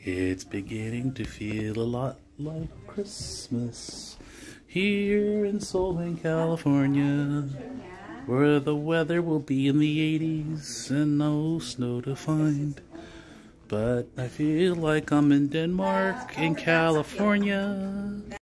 It's beginning to feel a lot like Christmas here in Solvang, California, where the weather will be in the 80s and no snow to find. But I feel like I'm in Denmark, in California.